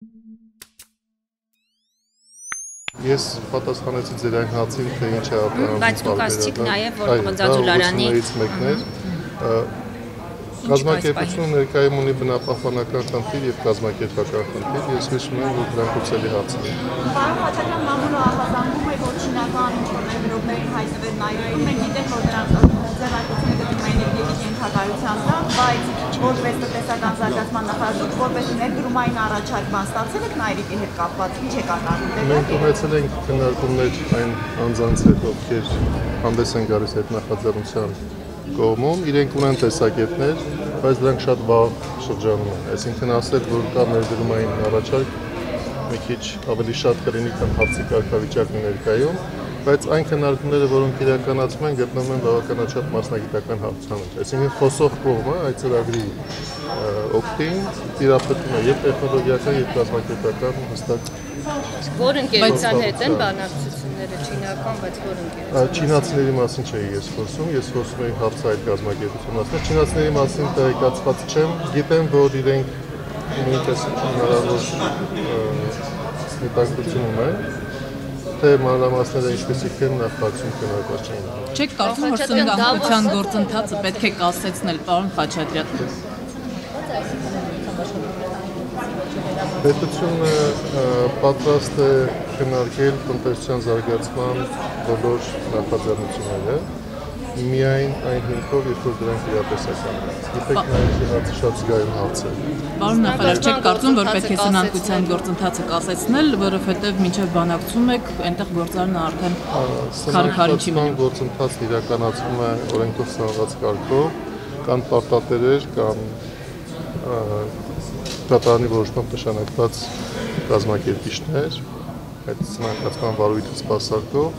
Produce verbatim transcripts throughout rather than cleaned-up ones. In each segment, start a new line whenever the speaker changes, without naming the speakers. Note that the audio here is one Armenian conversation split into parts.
Ես պատասխանեցի ձեր այն հարցին, թե ինչ է արտահայտվում։
Բայց դուք ասացիք նաև, որ Ղանձաձուլարյանի
կազմակերպությունը ներկայում ունի բնապահպանական խնդիր եւ կազմակերպական խնդիր, ես հիշում եմ, որ դրանք ուղղելի հարցեր են։
Պարոն Խաչատրյան, մամուլը ահազանգում է, որ չինական ինչ-որ ներդրումներին հայտնվել Նայիրում, մենք գիտենք, որ դրանց ձեռնարկությունը գտնվում է էներգետիկ ենթակայության տակ, բայց որպես տնտեսական զարգացման նախարար, որպես ներդրումային առաջարկման ստացել եք Նայիրի հետ կապված, ինչ եք ակնկալում։
Մենք ունեցել ենք քննարկումներ այն անձանց հետ, ովքեր հանդես են գալիս այդ նախաձեռնության կողմում, իրենք ունեն տեսակետներ, բայց դրանք շատ վաղ շրջանում են, այսինքն ասել, որ կա ներդրումային առաջարկ մի քիչ ավելի շատ կլինի, քան հարցի կարգավիճակն ներկայում, բայց այն քննարկումները, որոնք իրականացվում են, գտնվում են բավականաչափ մասնագիտական հարցանոց, այսինքն խոսող կողմը այդ ծրագրի օգտին տիրապետում է եւ տեխնոլոգիական եւ կազմակերպական հստակ։
Որ ընկերության հետ են բանակցությունները չինական, բայց որ ընկերության։
Չինացիների մասին չէի ես խոսում, ես խոսում եի հարցային կազմակերպության մասին։ Չինացիների մասին տեղեկացված չեմ, գիտեմ, որ իրենք նույնպես հնարավոր հետաքրքրություն ունեն, թե մանրամասները ինչպեսիք են նախացում քննարկված չեն։
Չեք կարծում, որ սննդամթության գործընթացը պետք է կասեցնել, պարոն Խաչատրյան։
Պետությունը պատրաստ է քննարկել տնտեսության զարգացման բոլոր նախաձեռնությունները, միայն այն հիմքով, երբ որ դրանք իրատեսական են։ Գիտեք, նաև հարցը շատ զգայուն հարց է։
Պարոն նախարար, չեք կարծում, որ պետք է սննդամթության գործընթացը կասեցնել, որովհետև մինչև բանակցում եք, այնտեղ գործարանը արդեն քարքարի չի մնում։
Գործընթացն իրականացվում է օրենքով սահմանված կարգով, կան պարտատերեր, կան Կատարանի որոշմամբ նշանակված կազմակերպիչներ, այդ սնանկացման վարույթը սպասարկող,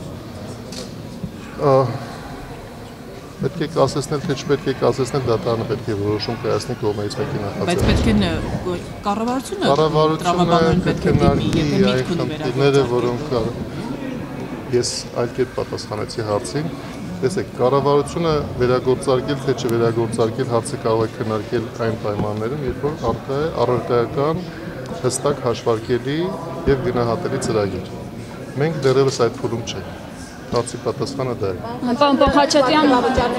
պետք է կասեցնել, թե չպետք է կասեցնել, դատարանը պետք է որոշում կայացնի կողմերից մեկի նախաձեռնությունը։
Բայց պետք է կառավարությունը
կառավարությունը պետք է քննարկի այն խնդիրները, որոնք ես այլ կերպ պատասխանեցի հարցին։ Տեսեք, կառավարությունը վերագործարկել թե չվերագործարկել հարցը կարող է քննարկել այն պայմաններում, երբ որ առկա է առարկայական հստակ հաշվարկելի եւ գնահատելի ծրագիր։ Մենք դեռևս այդ փուլում չենք։ Հարցի պատասխանը դա է։
Պարոն Խաչատրյան,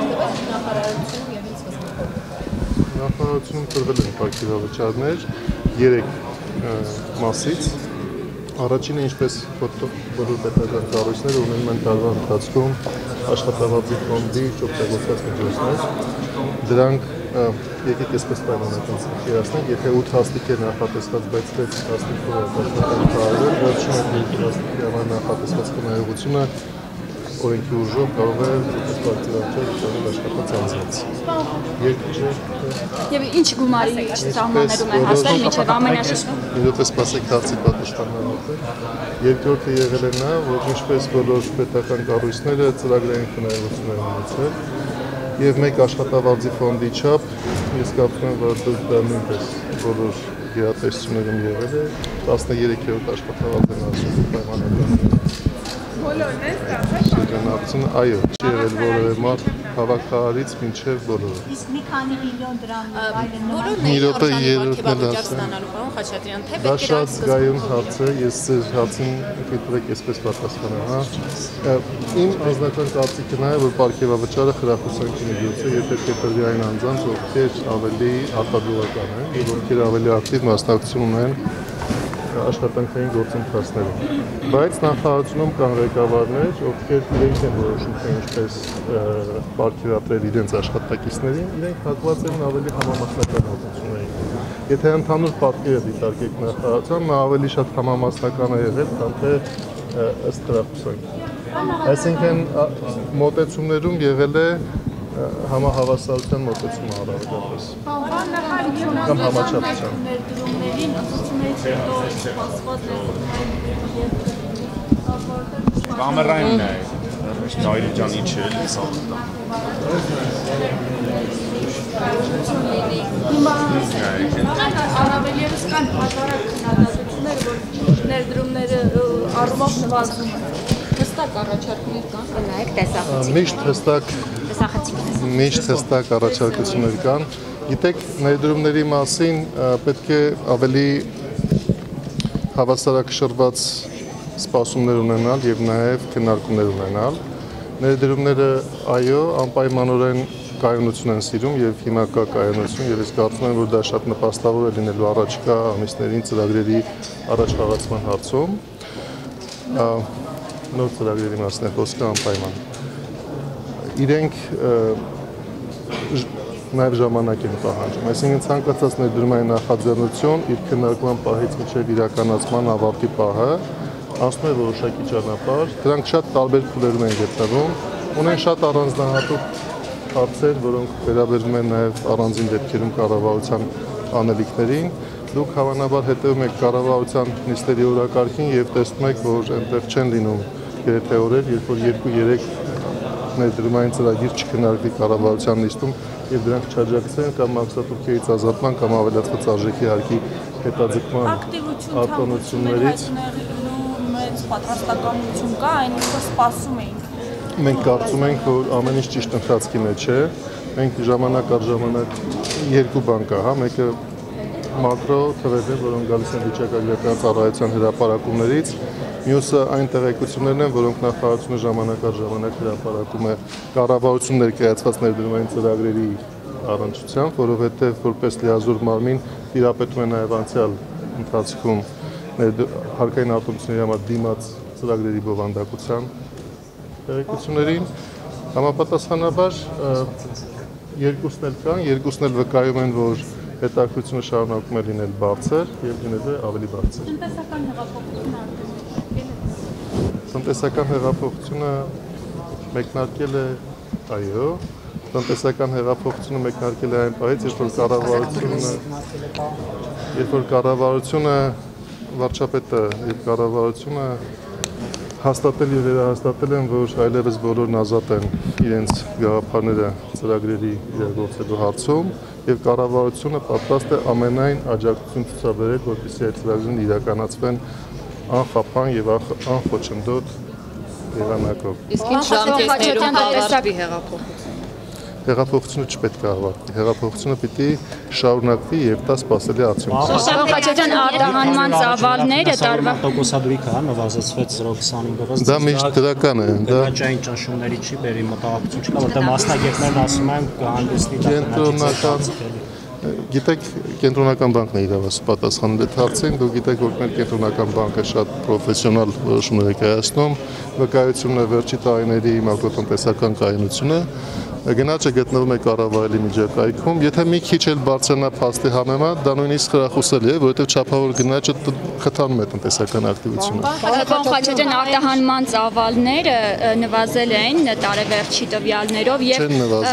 նախարարությունում տրվել են պարգևավճարներ երեք մասից։ Առաջինը, ինչպես բոլոր պետական կառույցները ունենում են տարվա ընթացքում աշխատավարձի ֆոնդի օգտագործած միջոցներ, դրանք եկեք այսպես պայմանական ցույցերացնենք, եթե ութ հաստիք է նախատեսված, բայց վեց հաստիքով աշխատանք կարվել, վերջին հաստիքի համար նախատեսված խնայողությունը օրենքի ուժով կարող է պարգևավճար աշխատած անձանց։
Եվ ինչ գումարի սահմաններում է հասել մինչև ամենաշրջան։
Իրոք սպասեք հարցի պատասխանանալու։ Երկրորդը եղել է նա, որ ինչպես բոլոր պետական կառույցները ծրագրային խնայողություններ ունեցել եւ մեկ աշխատավարձի ֆոնդի չափ, ես կարծում եմ, որ դա նույնպես բոլոր գերատեսչություններում եղել է, տասներեքերորդ աշխատավարձն ասում պայմանական։
Բոլորն են ստացել։
Այո, չի եղել որևէ մարդ հավաքարարից մինչև բոլորը։
Իսկ մի քանի միլիոն դրամ այլն
բոլորն են արժանի ստանալու, պարոն Խաչատրյան, թե
դա
պետք է
շատ զգայուն հարց է, ես ձեր հարցին կտրեք այսպես պատասխանեմ, հա։ Իմ անձնական կարծիքն է, որ պարգևավճարը խրախուսանքի միջոց է, եթե կտրվի այն անձանց, ովքեր ավելի արտադրողական են, եւ ովքեր ավելի ակտիվ մասնակցություն ունեն աշխատանքային գործընթացներում։ Բայց նախարարությունում կան ղեկավարներ, ովքեր իրենք են որոշում, թե ինչպես պարգևատրել իրենց աշխատակիցներին, իրենք հակված են ավելի համամասնական հատուցումներին։ Եթե ընդհանուր պատկերը դիտարկեք նախարարության, նա ավելի շատ համամասնական է եղել, քան թե ըստ խրախուսանքի։ Այսինքն մոտեցումներում եղել է համահավասարության մոտեցումը առավելապես։ Կամ համաչափության։
ներդրումներին ընդունումից հետո սպասված
Կամերային է, Նայիրի ջան, ինչ է լսա։
Առավել ևս կան հազարակ քննադատություններ, որ ներդրումները առումով նվազում են։ Հստակ առաջարկներ կան։
Նայեք տեսախցիկ։
Միշտ հստակ միշտ հստակ առաջարկություններ կան։ Գիտեք, ներդրումների մասին պետք է ավելի հավասարակշռված սպասումներ ունենալ եւ նաեւ քննարկումներ ունենալ։ Ներդրումները այո, անպայմանորեն կայունություն են սիրում եւ հիմա կա կայունություն եւ ես կարծում եմ, որ դա շատ նպաստավոր է լինելու առաջիկա ամիսներին ծրագրերի առաջխաղացման հարցում։ Նոր ծրագրերի մասն է խոսքը անպայման։ Իրենք նաև ժամանակ են պահանջում, այսինքն ցանկացած ներդրումային նախաձեռնություն իր քննարկման պահից մինչև իրականացման ավարտի պահը անցնում է որոշակի ճանապարհ, դրանք շատ տարբեր փուլերում են գտնվում, ունեն շատ առանձնահատուկ հարցեր, որոնք վերաբերում են նաև առանձին դեպքերում կառավարության անելիքներին։ Դուք հավանաբար հետևում եք կառավարության նիստերի օրակարգին եւ տեսնում եք, որ այնտեղ չեն լինում երեք օրեր, երբ որ երկու-երեք ներդրումային ծրագիր չքննարկվի կառավարության նիստում եւ դրանք չաջակցեն կամ մաքսատուրքերից ազատման կամ ավելացված արժեքի հարկի հետաձգման արտոնություններից
մեծ պատրաստականություն կա, այն ինչ սպասում էինք։
Մենք կարծում ենք, որ ամեն ինչ ճիշտ ընթացքի մեջ է։ Մենք ժամանակ առ ժամանակ երկու բան կա, հա, մեկը մակրո թվերներ, որոնք գալիս են վիճակագրական ծառայության հրապարակումներից, մյուսը այն տեղեկություններն են, որոնք նախարարությունը ժամանակ առ ժամանակ հրապարակում է կառավարություն ներկայացված ներդրումային ծրագրերի առնչությամբ, որովհետև որպես լիազոր մարմին տիրապետում է նաև անցյալ ընթացքում հարկային արտոնությունների համար դիմաց ծրագրերի բովանդակության տեղեկություններին։ Համապատասխանաբար երկուսն էլ կան, երկուսն էլ վկայում են, որ հետաքրությունը շարունակում է լինել բարձր եւ լինել է ավելի բարձր։ Տնտեսական հեղափոխությունը մեկնարկել է, այո, տնտեսական հեղափոխությունը մեկնարկել է այն պահից, երբ որ կառավարությունը, երբ որ կառավարությունը, վարչապետը եւ կառավարությունը հաստատել եւ վերահաստատել են, որ այլևս բոլորն ազատ են իրենց գաղափարները ծրագրերի իրագործելու հարցում եւ կառավարությունը պատրաստ է ամենայն աջակցություն ցուցաբերել, որպեսզի այդ ծրագրերն իրականացվեն անխափան եւ անխոչնդոտ եղանակով։
Իսկ ինչ ժամկետներում կավարտվի հեղափոխությունը։
Հեղափոխությունը չպետք է ավարտվի։ Հեղափոխությունը պիտի շարունակվի եւ դա սպասելի արդյունք։
Շահրամ Խաչատրյան, արտահանման ծավալները տարվա
տոկոսադրույքը հա նվազեցվեց զրո քսանհինգ-ով։
Դա միշտ դրական է, դա
Գնաճային ճնշումների չի բերի մտահոգություն չկա, որտեղ մասնագետներն ասում են կհանդեսնի դա
կենտրոնական Գիտեք, կենտրոնական բանկն է իրավասու պատասխանել այդ հարցին, դուք գիտեք, որ մեր կենտրոնական բանկը շատ պրոֆեսիոնալ որոշումներ է կայացնում, վկայությունն է վերջի տարիների մակրոտնտեսական կայունությունը, գնաճը գտնվում է կառավարելի միջակայքում, եթե մի քիչ էլ բարձրանա փաստի համեմատ, դա նույնիսկ խրախուսելի է, որովհետև չափավոր գնաճը խթանում է տնտեսական ակտիվությունը։
Պարոն Խաչատրյան, արտահանման ծավալները նվազել են տարեվերջի տվյալներով եւ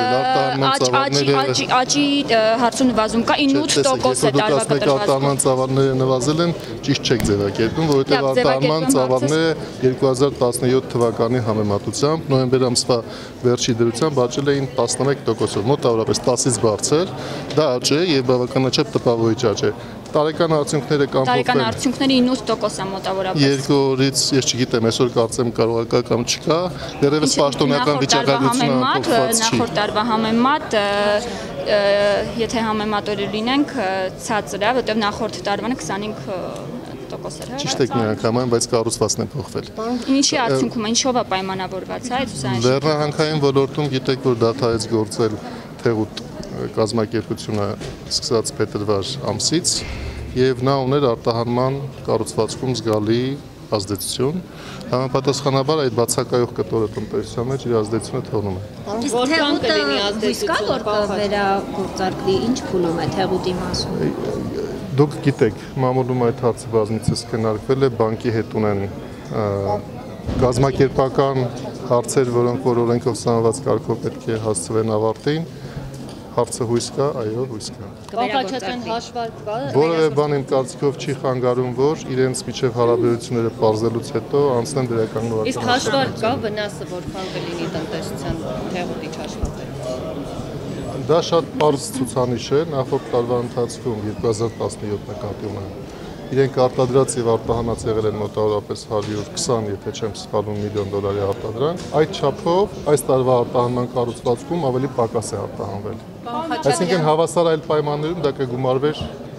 աճի հարցում նվազում կա իննութ տոկոս է տարվա կտրվածքում։
Արտահանման ծավալները նվազել են, ճիշտ չեք ձևակերպում, որովհետև արտահանման ծավալները երկու հազար տասնյոթ թվականի համեմատությամբ նոյեմբեր ամսվա վերջի դրությամբ աճել էին տասնմեկ տոկոսով, մոտավորապես տասից բարձր, դա աճ է եւ բավականաչափ տպավորիչ աճ է։ Տարեկան արդյունքները կամ
Տարեկան արդյունքները իննութ տոկոս է մոտավորապես։
Երկու օրից ես չգիտեմ, այսօր կարծեմ կարող է կա կամ չկա, դեռևս պաշտոնական վիճակագրությունը ամփոփված չի։
Նախորդ տարվա համեմատ եթե համեմատորը լինենք ցածր է, որտեղ նախորդ տարվանը քսանհինգ տոկոս էր։
Ճիշտ եք միանգամայն, բայց կառուցվածքն է փոխվել։
Ինչի արդյունքում, ինչով է պայմանավորված, հա, այդ ուսանողը։
Լեռնահանքային ոլորտում գիտեք, որ դադարեց գործել Թեղուտ կազմակերպությունը սկսած փետրվար ամսից եւ նա ուներ արտահանման կառուցվածքում զգալի ազդեցություն, համապատասխանաբար այդ բացակայող կտորը տնտեսության մեջ իր ազդեցությունը թողնում է։
Որքան կլինի ազդեցություն,
որ կվերագործարկվի, ինչ փուլում է Թեղուտի մասում։
Դուք գիտեք, մամուլում այդ հարցը բազմիցս քննարկվել է, բանկի հետ ունեն կազմակերպական հարցեր, որոնք որ օրենքով սահմանված կարգով պետք է հասցվեն ավարտին։ Հարցը հույս կա, այո, հույս կա։
Կվերագործարկվի հաշվարկ կա։
Որևէ բան իմ կարծիքով չի խանգարում, որ իրենց միջև հարաբերությունները պարզելուց հետո անցնեն դրական նորական։
Իսկ հաշվարկ կա վնասը որքան կլինի տնտեսության Թեղուտի հաշվարկը։
Դա շատ պարզ ցուցանիշ է, նախորդ տարվա ընթացքում երկու հազար տասնյոթ նկատի ունեն։ Իրենք արտադրած եւ արտահանած եղել են մոտավորապես հարյուր քսան, եթե չեմ սխալվում, միլիոն դոլարի արտադրանք։ Այդ չափով այս տարվա արտահանման կառուցվածքում ավելի պակաս է արտահանվել։ Այսինքն հավասար այլ պայմաններում դա կգումարվեր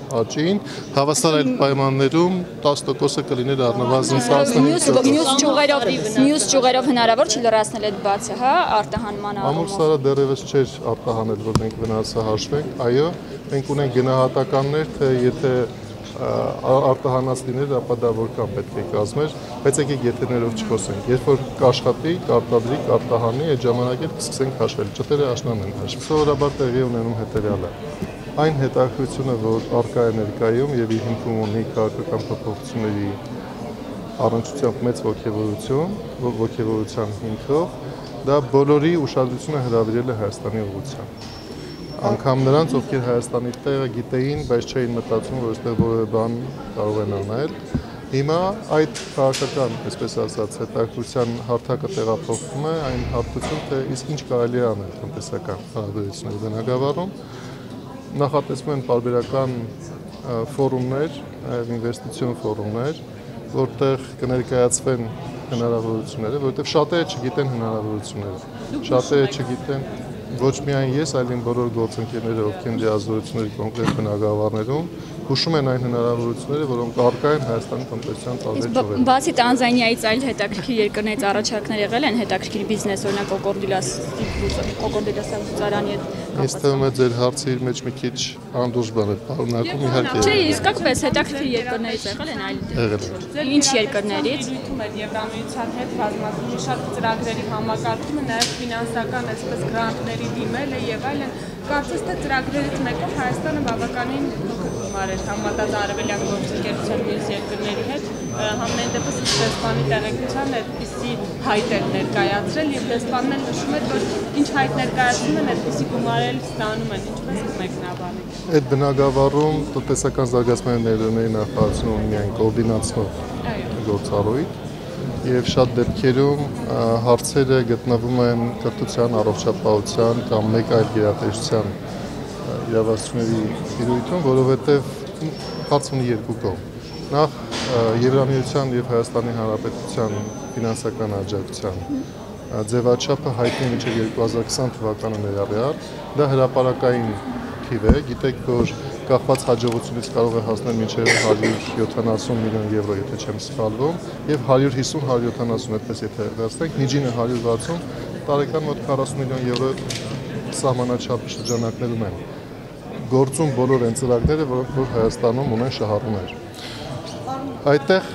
աճին, հավասար այլ պայմաններում տասը տոկոսը կլիներ առնվազն տասնհինգ տոկոս։
Մյուս ճյուղերով, մյուս ճյուղերով հնարավոր չի լրացնել այդ բացը, հա, արտահանման առումով։
Ամուր սարը դեռևս չէր արտահանել, որ մենք վնասը հաշվենք, այո, մենք ունենք գնահատականներ, թե եթե արտահանած լիներ, ապա դա որքան պետք է կազմեր, բայց եկեք եթերներով չխոսենք, երբ որ կաշխատի, կարտադրի, կարտահանի, այդ ժամանակ էլ կսկսենք հաշվել, ճտերը աշնան են հաշվել։ Սովորաբար տեղի ունենում հետևյալը։ Այն հետաքրությունը, որ առկա է ներկայում եւ իր հիմքում ունի քաղաքական փոփոխությունների առնչությամբ մեծ ոգևորություն, ոգևորության հիմքով, դա բոլորի ուշադրությունը հրավիրել է Հայաստանի ուղղությամբ։ Անգամ նրանց, ովքեր Հայաստանի տեղը գիտեին, բայց չէին մտածում, որ այստեղ որևէ բան կարող են անել։ Հիմա այդ քաղաքական, այսպես ասած, հետաքրության հարթակը տեղափոխվում է, այն հարթություն, թե իսկ ինչ կարելի է անել տնտեսական հարաբերությունների բնագավառում։ Նախատեսվում են պարբերական ֆորումներ, ինվեստիցիոն ֆորումներ, որտեղ կներկայացվեն հնարավորությունները, որովհետև շատերը չգիտեն հնարավորությունները, շատերը չգիտեն ոչ միայն ես, այլին բոլոր գործընկերները, ովքեր դիազորությունների կոնկրետ բնագավառներում հուշում են այն հնարավորությունները, որոնք առկա են Հայաստանի տնտեսության տարբեր ճյուղերում։
Բացի Տանզանիայից այլ հետաքրքիր երկրներից առաջարկներ եղել են հետաքրքիր բիզնես, օրինակ կոկորդիլասարանի հետ։
Ինձ թվում է ձեր հարցը իր մեջ մի քիչ անդուրժ բան է պարունակում, իհարկե։
Չէ, իսկապես հետաքրքիր երկրներից եղել են այլ։ Ինչ երկրներից։
Եվրամիության հետ բազմազան շատ ծրագրերի համակարգումը, նաև ֆինանսական այսպես գրանտների դիմելը եւ այլն։ Կարծես թե ծրագրերից մեկով Հայաստանը բավականին փոքր գումար էր համատած արևելյան գործընկերության մյուս երկրների հետ, համենայն դեպս դեսպանի տեղեկության այդպիսի հայտ էր ներկայացրել եւ դեսպանն էլ նշում էր, որ ինչ հայտ ներկայացնում են, այդպիսի գումարել ստանում են, ինչպես կմեկնաբանեք։
Այդ բնագավառում տնտեսական զարգացման ներդրումների նախարարությունը ունի միայն կոորդինացնող գործառույթ եւ շատ դեպքերում հարցերը գտնվում են կրթության, առողջապահության կամ մեկ այլ գերատեսչության իրավասությունների տիրույթում, որովհետեւ հարց ունի երկու կողմ։ Նախ Եվրամիության եւ Հայաստանի Հանրապետության ֆինանսական աջակցության ձևաչափը հայտնի մինչև երկու հազար քսան թվականը ներառյալ, դա հրապարակային թիվ է, գիտեք, որ կախված հաջողությունից կարող է հասնել մինչև հարյուր յոթանասուն միլիոն եվրո, եթե չեմ սխալվում, եւ հարյուր հիսուն հարյուր յոթանասուն, այդպես եթե վերցնենք, միջինը հարյուր վաթսուն, տարեկան մոտ քառասուն միլիոն եվրո սահմանաչափի շրջանակներում են գործում բոլոր այն ծրագրերը, որոնք որ Հայաստանում ունեն շահառուներ։ Այդտեղ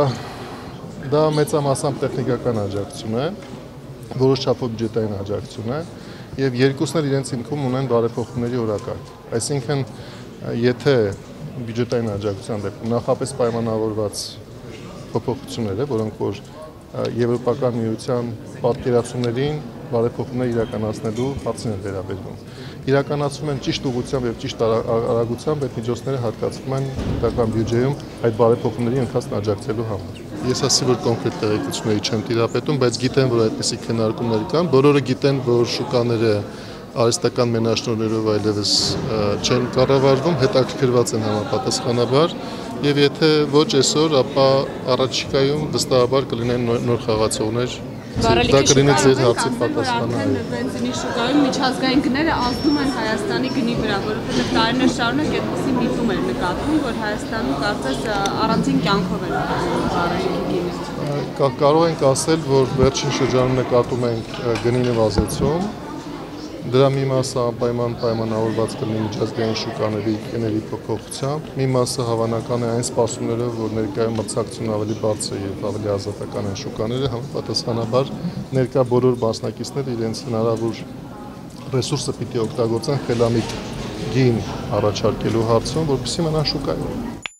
դա մեծամասամբ տեխնիկական աջակցություն է, որոշ չափով բյուջետային աջակցություն է, եւ երկուսն էլ իրենց հիմքում ունեն բարեփոխումների օրակարգ։ Այսինքն, եթե բյուջետային աջակցության դեպքում նախապես պայմանավորված փոփոխությունները, որոնք որ Եվրոպական միության պատկերացումներին բարեփոխումներ իրականացնելու հարցին են վերաբերվում։ Իրականացվում են ճիշտ ուղղությամբ եւ ճիշտ արագությամբ այդ միջոցները հատկացվում են պետական բյուջեում այդ բարեփոխումների ընթացքն աջակցելու համար։ Ես ասի, որ կոնկրետ տեղեկությունների չեմ տիրապետում, բայց գիտեմ, որ այդպիսի քննարկումներ կան, բոլորը գիտեն, որ շուկաները արհեստական մենաշնորհներով այլևս չեն կառավարվում, հետաքրքրված են համապատասխանաբար, եւ եթե ոչ այսօր, ապա առաջիկայում վստահաբար կլինեն նոր խաղացողներ։ Դա կլինի ձեր հարցի պատասխանը։
Բենզինի շուկայում միջազգային գները ազդում են Հայաստանի գնի վրա, որովհետեւ տարիներ շարունակ այդպիսի միտում էր նկատվում, որ Հայաստանում կարծես առանձին կյանքով են վարել գինը։
Կարող ենք ասել, որ վերջին շրջանում նկատում ենք գնի նվազեցում։ Դրա մի մասը անպայման պայմանավորված կլինի միջազգային շուկաների գների փոփոխությամբ, մի մասը հավանական է այն սպասումներով, որ ներկայում մրցակցությունը ավելի բարձր եւ ավելի ազատական են շուկաները, համապատասխանաբար ներկա բոլոր մասնակիցները իրենց հնարավոր ռեսուրսը պիտի օգտագործեն խելամիտ գին առաջարկելու հարցում, որպեսզի մնան շուկայում։